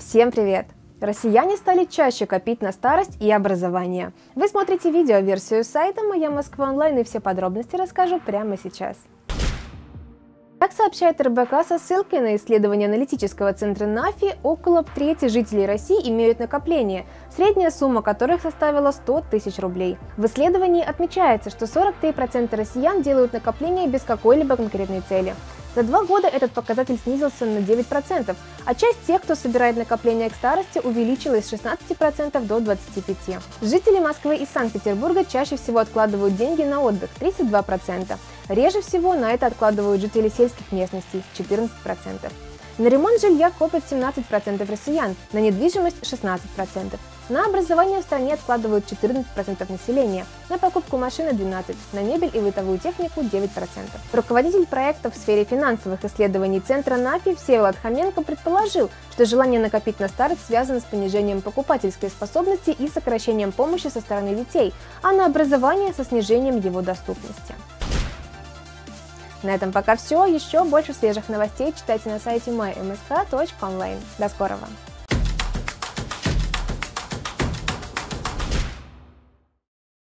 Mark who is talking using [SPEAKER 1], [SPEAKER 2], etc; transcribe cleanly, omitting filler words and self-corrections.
[SPEAKER 1] Всем привет! Россияне стали чаще копить на старость и образование. Вы смотрите видеоверсию сайта «Моя Москва онлайн» и все подробности расскажу прямо сейчас. Как сообщает РБК со ссылкой на исследование аналитического центра НАФИ, около трети жителей России имеют накопления, средняя сумма которых составила 100 тысяч рублей. В исследовании отмечается, что 43% россиян делают накопления без какой-либо конкретной цели. За 2 года этот показатель снизился на 9%, а часть тех, кто собирает накопления к старости, увеличилась с 16% до 25%. Жители Москвы и Санкт-Петербурга чаще всего откладывают деньги на отдых – 32%. Реже всего на это откладывают жители сельских местностей – 14%. На ремонт жилья копят 17% россиян, на недвижимость – 16%. На образование в стране откладывают 14% населения, на покупку машины – 12%, на мебель и бытовую технику – 9%. Руководитель проекта в сфере финансовых исследований Центра НАФИ Всеволод Хоменко предположил, что желание накопить на старость связано с понижением покупательской способности и сокращением помощи со стороны детей, а на образование – со снижением его доступности. На этом пока все. Еще больше свежих новостей читайте на сайте mymsk.online. До скорого!